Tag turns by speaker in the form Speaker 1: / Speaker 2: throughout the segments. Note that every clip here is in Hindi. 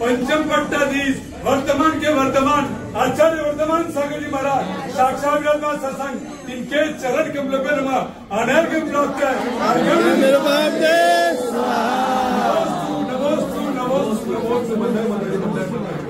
Speaker 1: पंचम पट्टाधीश वर्तमान के वर्तमान आचार्य वर्तमान सागर जी महाराज साक्षात विराजमान सत्संग इनके चरण कमलों पे नमा अनर्घ्य प्राप्त है। नमोस्तु नमोस्तु नमोस्तु बंदे बंदे बंदे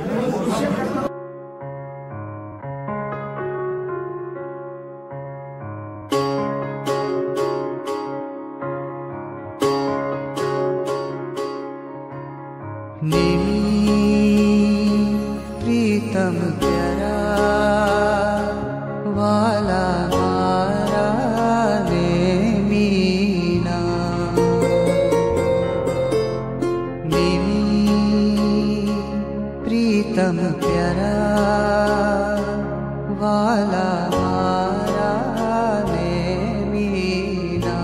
Speaker 2: प्रीतम प्यारा वाला मारा ने मीना प्रीतम प्यारा वाला मारा ने मीना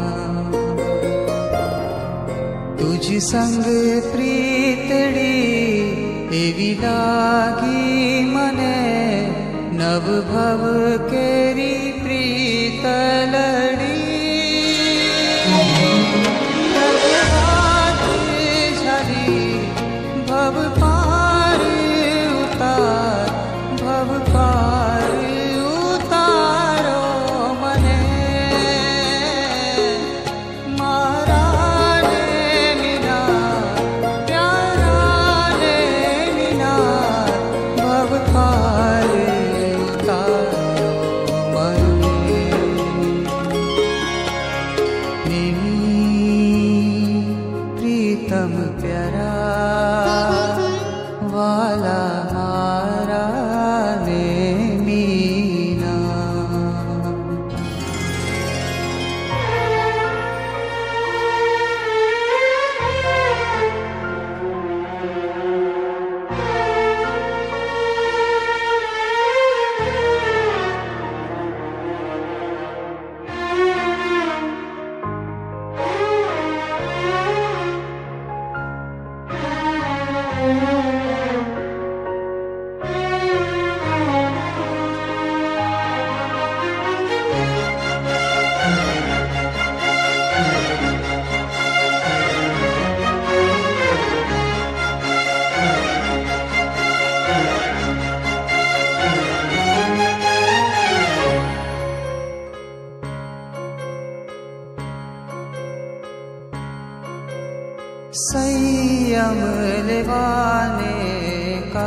Speaker 2: तुझ संग प्रीतड़ी एवी लागी मने नव भव केरी प्रीत लड़ी झली भव पार उतार भव पार उतारो मने मारा ने मीना प्यारा ने मीना भव पार उतारो मने प्रीतम प्यारा वाला मारा ने मीना संयम लेवाने का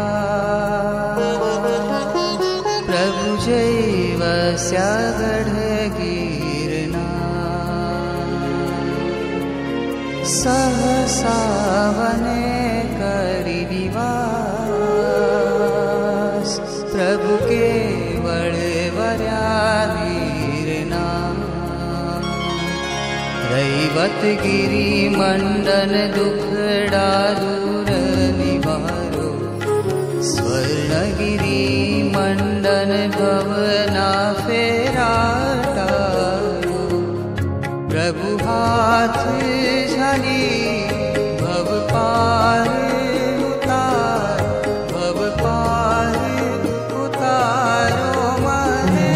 Speaker 2: प्रभु जैव स्यागढ़ गिरना सहसा वने करि निवास प्रभु केवल वर्या वीरना रैवत गिरी मंडन दुखड़ा दूर निवारो स्वर्णगिरी मंडन भवना फेराटारो प्रभु हाथ झली भव पार उतार भव पार उतारो मने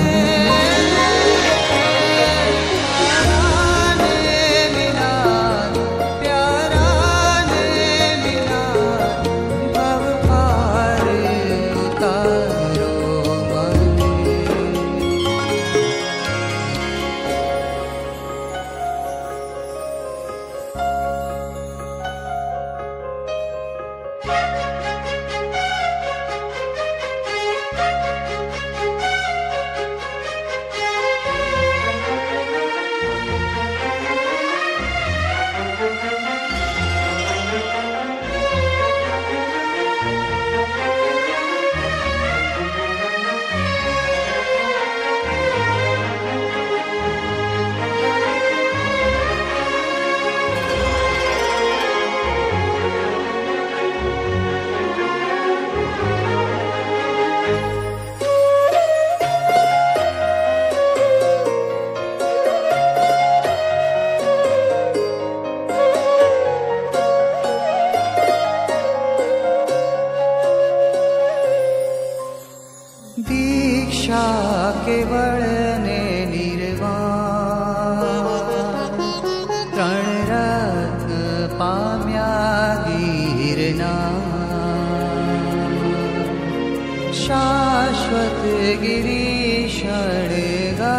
Speaker 2: गिरीशणगा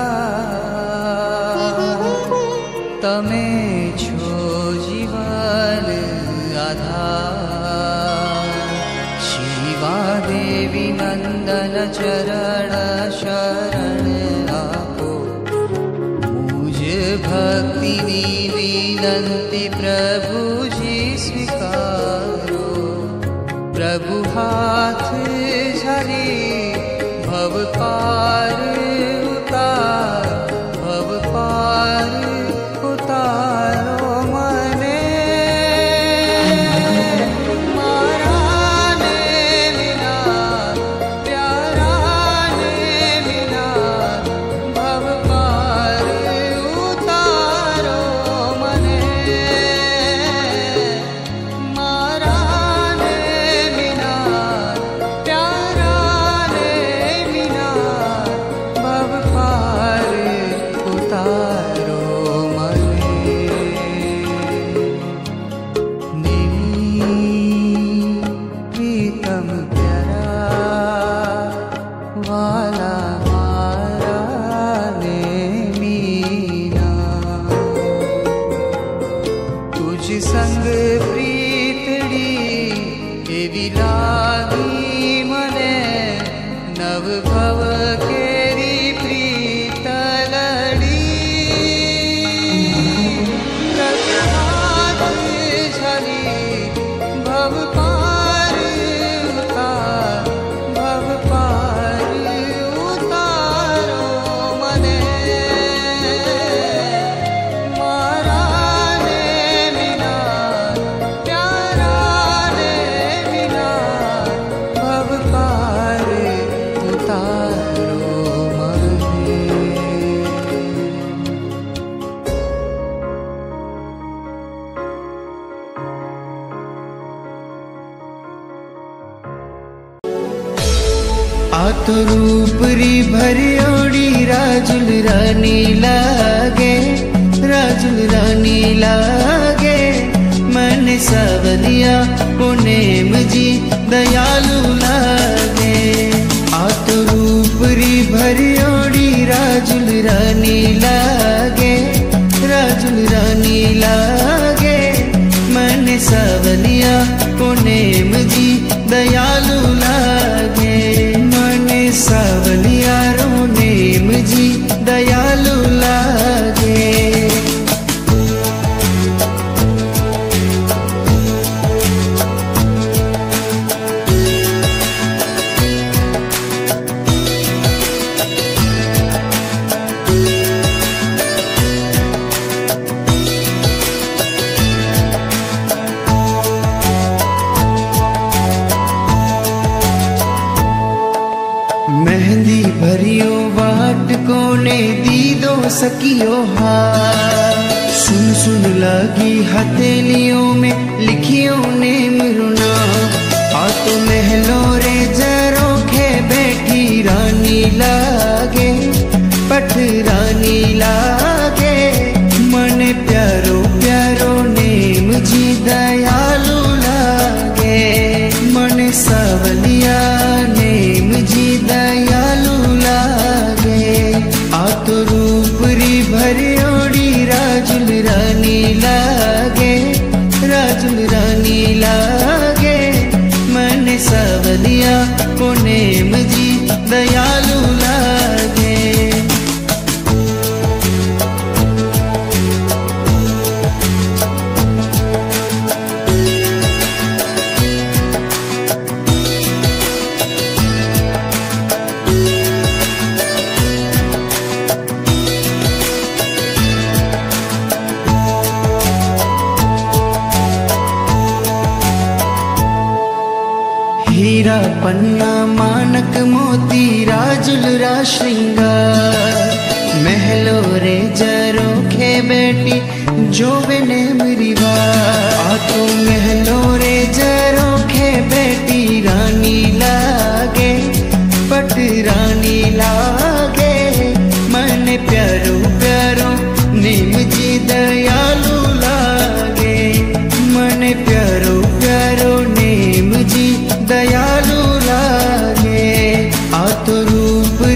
Speaker 2: तमे छो जीवन आधार। शिवा देवी नंदन चरण शरण आपो, मुझ भक्ति विनंती प्रभु जी स्वीकारो। प्रभु हाथ झरी भव पार उतार, भव पार उतारो मने। मारा ने मिला प्यारा ने मिला, भव पार उतारो मने। मारा ने मिला प्यारा ने मिला, भव पार उतारो मने। प्रीतम प्यारा वाला मारा ने मीना, तुझ संग प्रीतड़ी एवी लागी मने। नव भव केरी प्रीत लड़ी, हाथ झली भव पार उतार, भव पार उतारो मने। मारा ने मिला प्यारा ने मिला, भव पार उतारो मने।
Speaker 3: आतो रूपरी भरियोड़ी राजुल रानी लागे, राजुल रानी लागे। मन सावलिया पुनेम जी दयालु लागे। आतो रूपरी भरियोड़ी राजुल रानी लागे, राजुल रानी लागे। मन सावलिया पुनेम जी दयालु लागे। मन सावलिया रो नेम जी दयालु लागे। मेहंदी भरियो वाट कोने दीदो सकियो हार। सुन सुन लगी हथेलियों में लिखियो नेम रुना। आ तो महलो रे जरोखे बैठी रानी लागे, पठ रानी लागे। मन प्यारो प्यारो नेम जी दयालु लागे। मन सावलिया नेम जी दयालु लागे। आतो रूपरी भरियोड़ी राजुल रानी लागे, राजुल रानी लागे। मन सावलिया को नेम जी दयालु लागे। हीरा पन्ना मानक मोती राजुल रा श्रृंगार। महलो रे जरोखे बैठी जोवे नेम रिवार। आ तो महलो रे जरोखे बैठी रानी लागे, पट रानी लागे। मन प्यारो प्यारो नेम जी दयालु लागे। मन प्यारो प्यारो नेम जी दयालु लागे। आतो रूप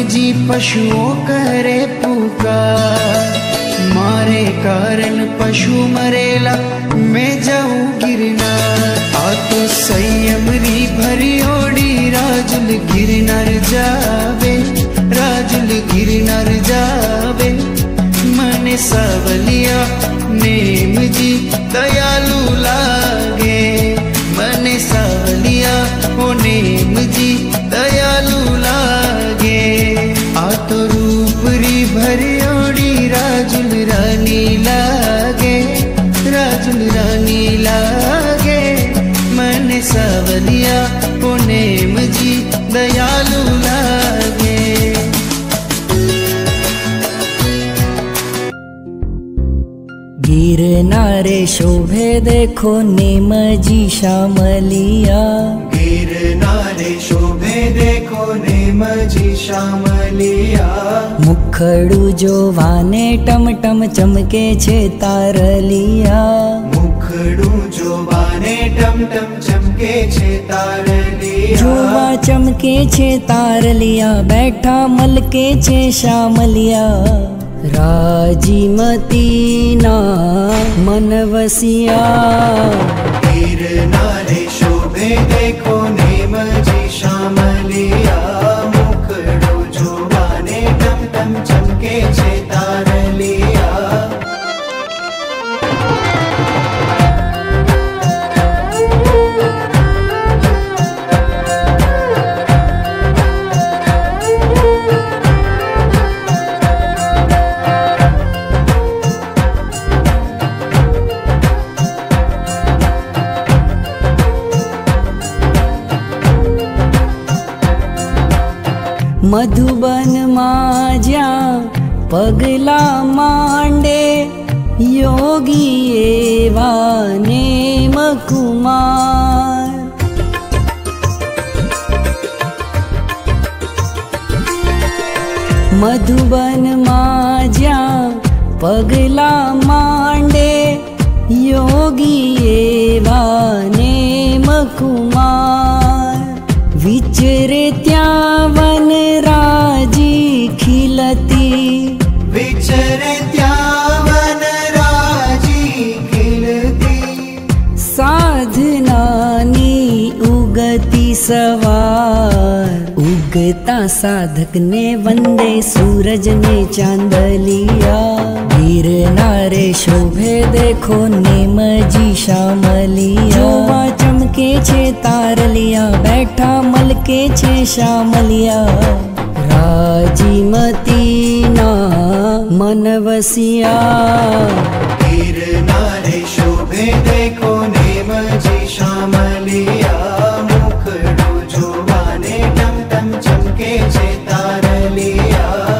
Speaker 3: जी पशुओं करे पुकार, मारे कारण पशु मरेला मैं जाऊं गिरनार। आ तो संयम री भरी ओडी राजुल गिरनार जावे, राजुल गिरनार जावे। मने सावलिया नेम जी दयालु लागे, मने सावलिया ओ नेम जी दयालु लागे। आ तो रूप री भरी ओडी राजुल रानी लागे, राजुल रानी लागे। मन सावलिया ओ नेम जी दयालु लागे।
Speaker 4: गिरनारे शोभे देखो नेम जी श्यामलिया,
Speaker 3: गिरनारे शोभे देखो नेम जी श्यामलिया।
Speaker 4: मुखड़ू जो वाने टम टम चमके छे तारलिया,
Speaker 3: मुखड़ू जो वाने टम टम चमके छे तारलिया।
Speaker 4: जोवा चमके छे तारलिया, बैठा मलके छे श्यामलिया। राजीमती ना मन वसिया,
Speaker 3: गिरनारे शोभे देखो नेम जी श्यामलिया। मुखड़ो जो वाने टम टम चमके छे तारलिया।
Speaker 4: मधुबन में ज्या पगला मांडे, योगी एवा नेम कुमार। मधुबन में ज्या पगला मांडे, योगी एवा नेम कुमार। विचरे त्या वन राजी खिलती,
Speaker 3: विचरे त्या वन राजी खिलती।
Speaker 4: साधनानी उगती सवार, उगता साधक ने वंदे सूरज ने चांदलिया। गिरनारे शोभे देखो नेम जी श्यामलिया। जोवा चमके छे तारलिया, बैठा मलके छे श्यामलिया। राजीमती ना मन वसिया,
Speaker 3: गिरनारे शोभे देखो नेम जी श्यामलिया। मुखड़ो जो वाने टम टम चमके छे तारलिया।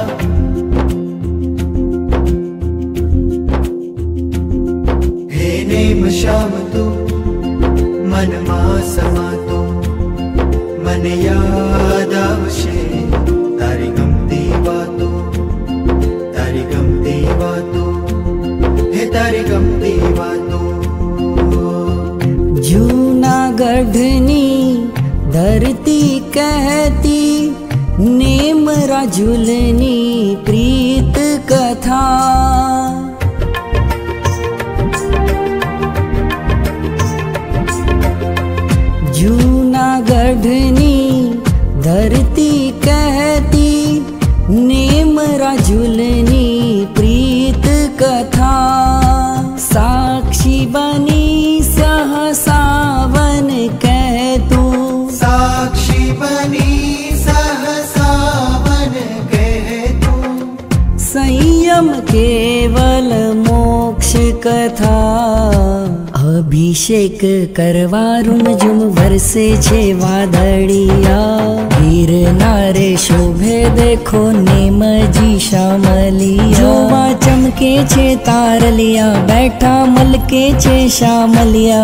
Speaker 3: हे नेम श्याम तू मन मा समातो, मन याद आवशे तारी गमती वातो, तारी गमती वातो, हे तारी गमती वातो।
Speaker 4: जूनागढ़नी धरती कहती, नेम राजुलनी प्रीत कथा। जूनागढ़नी धरती कहती, नेम राजुलनी प्रीत कथा। साक्षी बनी सहसावन कह तू,
Speaker 3: साक्षी बनी सहसावन कह तू।
Speaker 4: संयम केवल मोक्ष कथा। अभिषेक करवा रुमझुम वरसे छे वादळिया। गिरनारे शोभे देखो नेम जी श्यामलिया। जोवा चमके छे तारलिया, बैठा मलके छे श्यामलिया।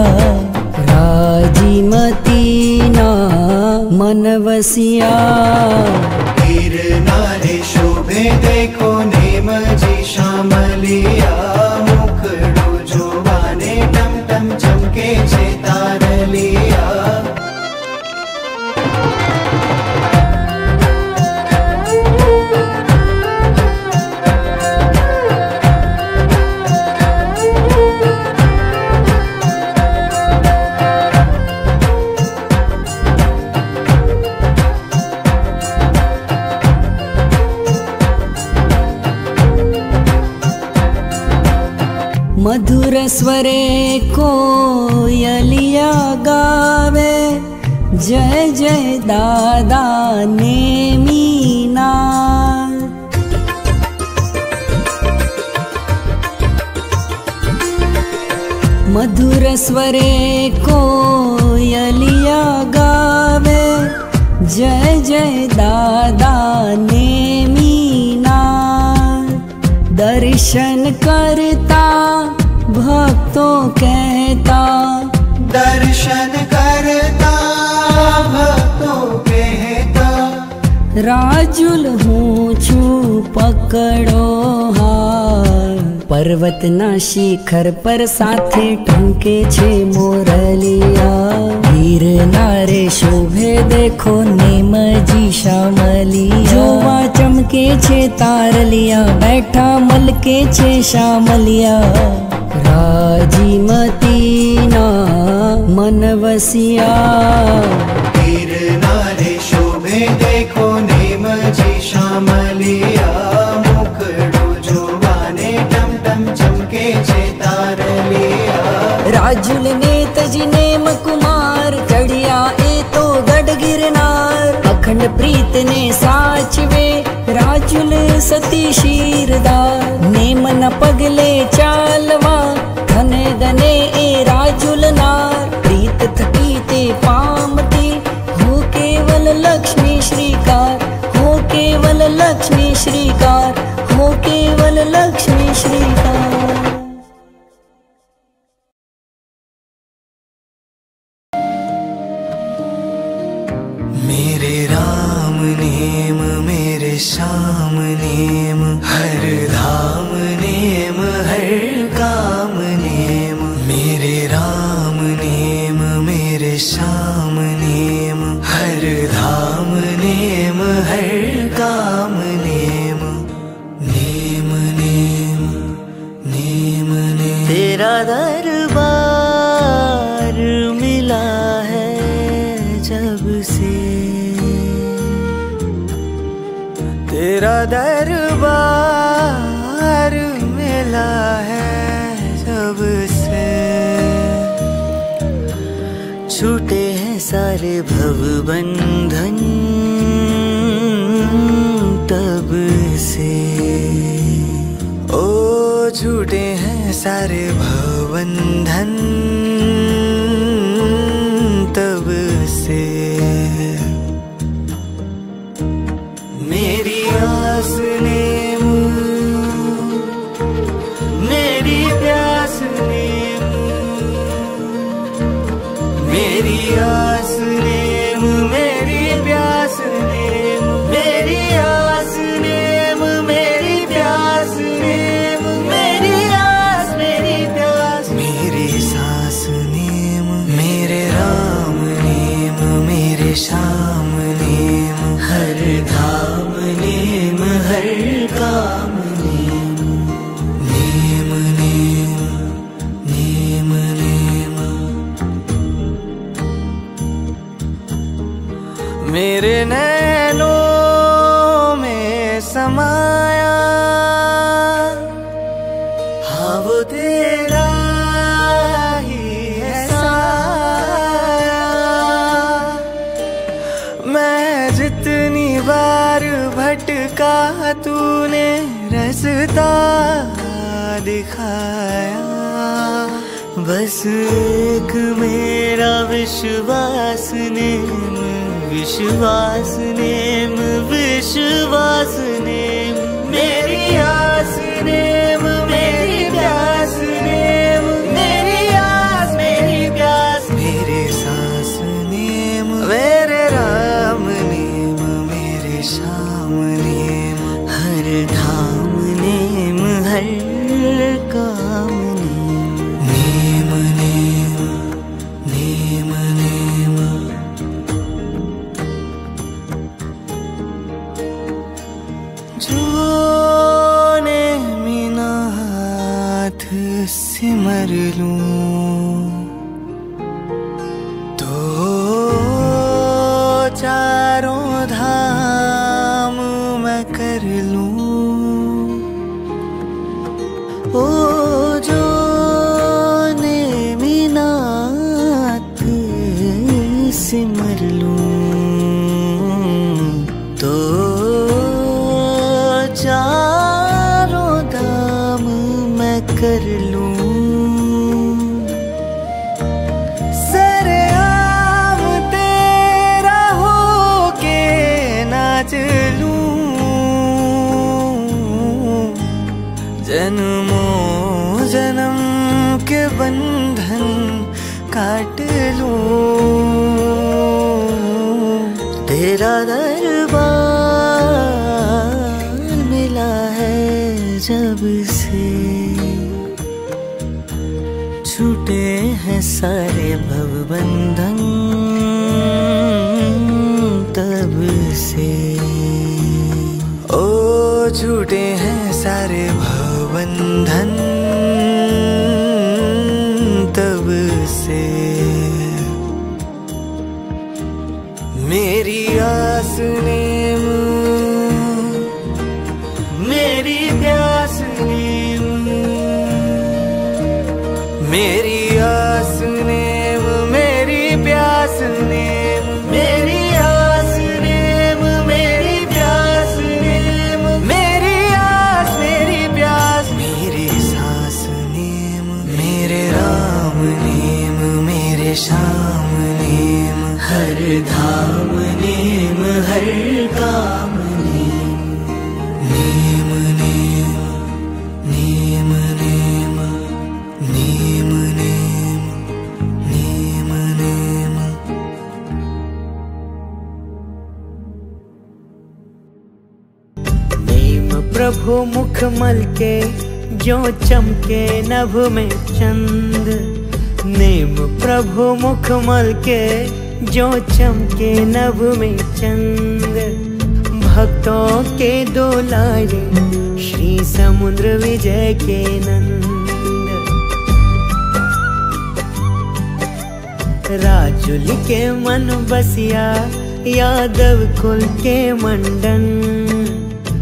Speaker 4: राजीमती ना मन वसिया,
Speaker 3: गिरनारे शोभे देखो नेम जी श्यामलिया। मुखड़ो जो वाने टम टम चमके छे तारलिया।
Speaker 4: मधुर स्वरे कोयलिया गावे, जय जय दादा नेमीनाथ। मधुर स्वरे कोयलिया गावे, जय जय दादा नेमीनाथ। दर्शन करता भक्तों कहता,
Speaker 3: दर्शन करता भक्तों कहता,
Speaker 4: राजुल हूँ छू पकड़ो हाथ। पर्वत ना शिखर पर साथे टंके छे मोरलिया, वीर नारे शोभे देखो नेमजी शामलिया। जोवा चमके छे तारलिया, बैठा मलके छे शामलिया। राजी मतीना मन वसिया,
Speaker 3: वीर नारे शोभे देखो नेमजी शामलिया। मुखड़ो जोवाने टम टम चमके छे तारलिया।
Speaker 4: राजुल ने तजी नेम कुमार, चढ़िया ए तो गढ़ गिरनार। अखंड प्रीत ने साचवे, राजुल सती शीरदार। नेम न पगले चालवा, धने धने ए राजुल नार। प्रीत थकी ते पामती, हो केवल लक्ष्मी श्रीकार। हो केवल लक्ष्मी श्रीकार, हो केवल लक्ष्मी श्रीकार।
Speaker 3: मेरे राम नेम मेरे श्याम नेम, हर धाम नेम हर काम नेम। मेरे राम नेम मेरे श्याम नेम, हर धाम नेम हर काम नेम। नेम नेम नेम नेम, तेरा दरबार मिला है जब से, तेरा दरबार मिला है जब से। छूटे हैं सारे भव बंधन तब से, ओ छूटे हैं सारे भव बंधन तब से। मेरी आस नेम मेरी प्यास नेम, मेरी आस नेम मेरी प्यास नेम। मेरी आस नेम मेरी प्यास नेम, मेरी आस मेरी प्यास। मेरी सांस नेम मेरे राम नेम मेरे श्याम नेम, हर धाम नेम हर काम नेम। नेम नेम नेम नेम, मेरे नैनों में समाया, हाँ वो तेरा ही है साया। मैं जितनी बार भटका तूने रास्ता दिखाया। बस एक मेरा विश्वास नेम, विश्वास नेम विश्वास नेम। मेरी आस नेम मेरी प्यास नेम, मेरी आस मेरी प्यास। मेरे सांस नेम मेरे राम नेम मेरे श्याम नेम, हर धाम नेम हर काम नेम। नेम नेम नेम नेम, तेरा दरबार मिला है जब से, छूटे हैं सारे भवबंधन तब से। ओ छूटे हैं सारे भवबंधन तब से। मेरी आस ने मेरी प्यास ने, मेरी आस ने मेरी प्यास ने, मेरी आस ने मेरी प्यास ने, मेरी आस मेरी प्यास, मेरी सांस ने मेरे राम नेम, मेरे श्याम नेम, हर धाम नेम, हर काम नेम, नेम नेम नेम नेम नेम नेम नेम नेम। नेम प्रभु मुखमल के जो चमके नभ में चंद, नेम प्रभु मुखमल के जो चमके नभ में चंद, भक्तों के दुलारे श्री समुद्र विजय के नंद, राजुल के मन बसिया यादव कुल के मंडन,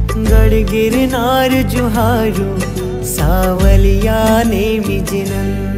Speaker 3: गढ़ गिरनार जुहारू सावलिया ने विजनन।